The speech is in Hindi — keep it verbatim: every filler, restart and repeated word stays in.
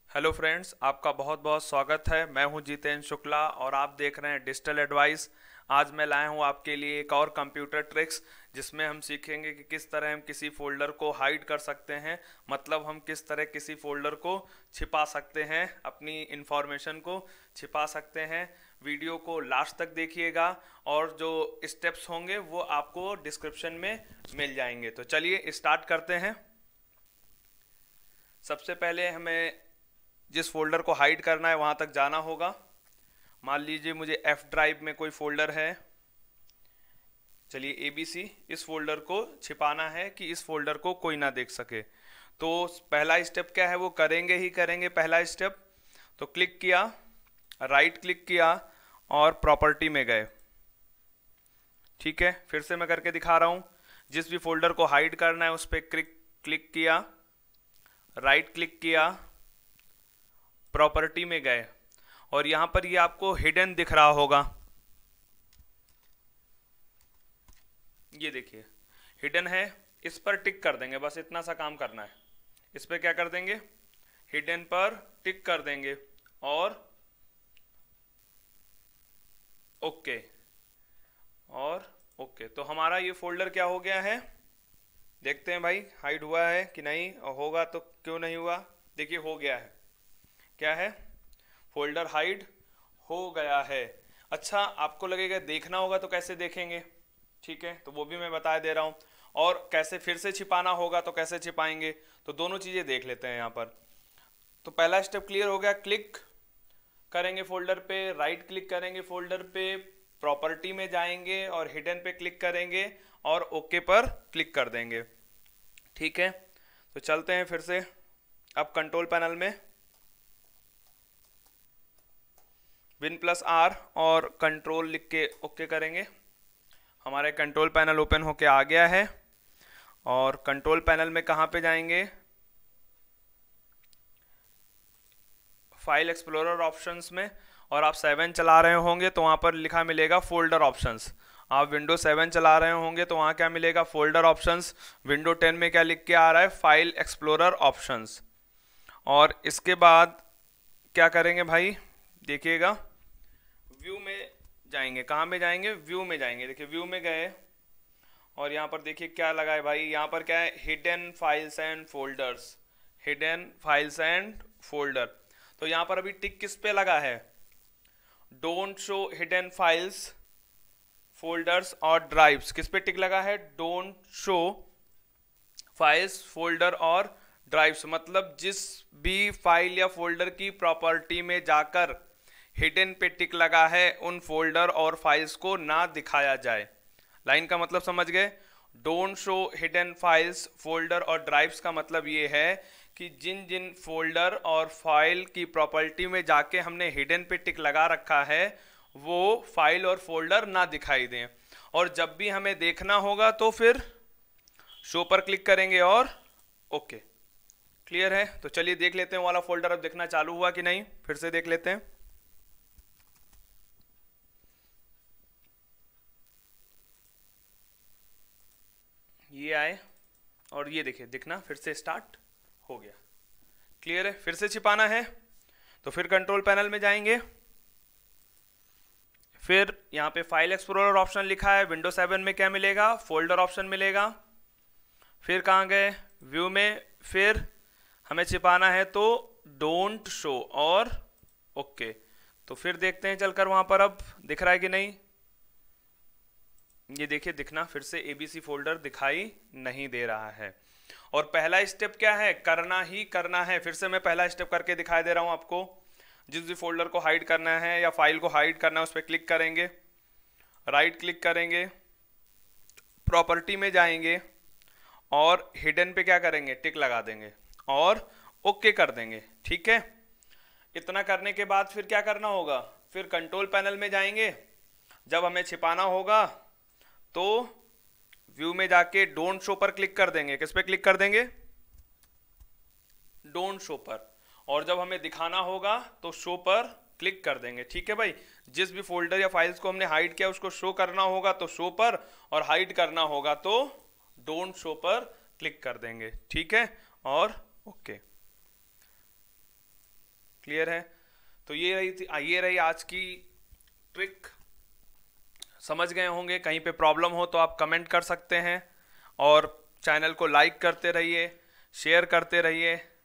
हेलो फ्रेंड्स, आपका बहुत बहुत स्वागत है। मैं हूं जितेंद्र शुक्ला और आप देख रहे हैं डिजिटल एडवाइस। आज मैं लाया हूं आपके लिए एक और कंप्यूटर ट्रिक्स, जिसमें हम सीखेंगे कि किस तरह हम किसी फोल्डर को हाइड कर सकते हैं। मतलब हम किस तरह किसी फोल्डर को छिपा सकते हैं, अपनी इंफॉर्मेशन को छिपा सकते हैं। वीडियो को लास्ट तक देखिएगा और जो स्टेप्स होंगे वो आपको डिस्क्रिप्शन में मिल जाएंगे। तो चलिए स्टार्ट करते हैं। सबसे पहले हमें जिस फोल्डर को हाइड करना है वहां तक जाना होगा। मान लीजिए मुझे एफ ड्राइव में कोई फोल्डर है, चलिए एबीसी, इस फोल्डर को छिपाना है कि इस फोल्डर को कोई ना देख सके। तो पहला स्टेप क्या है, वो करेंगे ही करेंगे। पहला स्टेप तो क्लिक किया, राइट क्लिक किया और प्रॉपर्टी में गए। ठीक है, फिर से मैं करके दिखा रहा हूं। जिस भी फोल्डर को हाइड करना है उस पर क्लिक क्लिक किया, राइट क्लिक किया, प्रॉपर्टी में गए और यहां पर ये आपको हिडन दिख रहा होगा। ये देखिए हिडन है, इस पर टिक कर देंगे। बस इतना सा काम करना है। इस पर क्या कर देंगे, हिडन पर टिक कर देंगे और ओके और ओके। तो हमारा ये फोल्डर क्या हो गया है, देखते हैं भाई हाइड हुआ है कि नहीं, और होगा तो क्यों नहीं हुआ। देखिए हो गया है। क्या है, फोल्डर हाइड हो गया है। अच्छा, आपको लगेगा देखना होगा तो कैसे देखेंगे, ठीक है, तो वो भी मैं बता दे रहा हूं। और कैसे फिर से छिपाना होगा तो कैसे छिपाएंगे, तो दोनों चीजें देख लेते हैं यहां पर। तो पहला स्टेप क्लियर हो गया। क्लिक करेंगे फोल्डर पे, राइट क्लिक करेंगे फोल्डर पे, प्रॉपर्टी में जाएंगे और हिडन पे क्लिक करेंगे और ओके पर क्लिक कर देंगे। ठीक है, तो चलते हैं फिर से। अब कंट्रोल पैनल में विन प्लस आर और कंट्रोल लिख के ओके करेंगे। हमारे कंट्रोल पैनल ओपन होके आ गया है। और कंट्रोल पैनल में कहाँ पे जाएंगे, फाइल एक्सप्लोरर ऑप्शंस में। और आप सेवन चला रहे होंगे तो वहाँ पर लिखा मिलेगा फोल्डर ऑप्शंस। आप विंडो सेवन चला रहे होंगे तो वहाँ क्या मिलेगा, फोल्डर ऑप्शंस। विंडो टेन में क्या लिख के आ रहा है, फाइल एक्सप्लोरर ऑप्शंस। और इसके बाद क्या करेंगे भाई, देखिएगा व्यू में जाएंगे। कहाँ में जाएंगे, व्यू में जाएंगे। देखिए व्यू में गए और यहाँ पर देखिए क्या लगा है भाई, यहाँ पर क्या है, hidden files and folders. Hidden files and folder. तो यहाँ पर अभी टिक किस पे लगा है, don't show hidden files folders और ड्राइव्स। किस पे टिक लगा है, डोंट शो फाइल्स फोल्डर और ड्राइव्स। मतलब जिस भी फाइल या फोल्डर की प्रॉपर्टी में जाकर हिडन पे टिक लगा है उन फोल्डर और फाइल्स को ना दिखाया जाए। लाइन का मतलब समझ गए। Don't show hidden files folder और ड्राइव्स का मतलब ये है कि जिन जिन फोल्डर और फाइल की प्रॉपर्टी में जाके हमने हिडन पे टिक लगा रखा है वो फाइल और फोल्डर ना दिखाई दें। और जब भी हमें देखना होगा तो फिर शो पर क्लिक करेंगे और ओके। क्लियर है, तो चलिए देख लेते हैं वाला फोल्डर अब दिखना चालू हुआ कि नहीं। फिर से देख लेते हैं। ये आए और ये देखिए दिखना फिर से स्टार्ट हो गया। क्लियर है, फिर से छिपाना है तो फिर कंट्रोल पैनल में जाएंगे। फिर यहाँ पे फाइल एक्सप्लोरर ऑप्शन लिखा है, विंडो सेवन में क्या मिलेगा, फोल्डर ऑप्शन मिलेगा। फिर कहाँ गए, व्यू में। फिर हमें छिपाना है तो डोंट शो और ओके। तो फिर देखते हैं चलकर वहां पर अब दिख रहा है कि नहीं। ये देखिए दिखना फिर से एबीसी फोल्डर दिखाई नहीं दे रहा है। और पहला स्टेप क्या है, करना ही करना है। फिर से मैं पहला स्टेप करके दिखाई दे रहा हूं आपको। जिस भी फोल्डर को हाइड करना है या फाइल को हाइड करना है उस पर क्लिक करेंगे, राइट क्लिक करेंगे, प्रॉपर्टी में जाएंगे और हिडन पे क्या करेंगे, टिक लगा देंगे और ओके कर देंगे। ठीक है, इतना करने के बाद फिर क्या करना होगा, फिर कंट्रोल पैनल में जाएंगे। जब हमें छिपाना होगा तो व्यू में जाके डोंट शो पर क्लिक कर देंगे। किस पे क्लिक कर देंगे, डोंट शो पर। और जब हमें दिखाना होगा तो शो पर क्लिक कर देंगे। ठीक है भाई, जिस भी फोल्डर या फाइल्स को हमने हाइड किया उसको शो करना होगा तो शो पर, और हाइड करना होगा तो डोंट शो पर क्लिक कर देंगे। ठीक है, और ओके। क्लियर है? तो ये रही थी ये रही आज की ट्रिक। समझ गए होंगे। कहीं पे प्रॉब्लम हो तो आप कमेंट कर सकते हैं, और चैनल को लाइक करते रहिए, शेयर करते रहिए।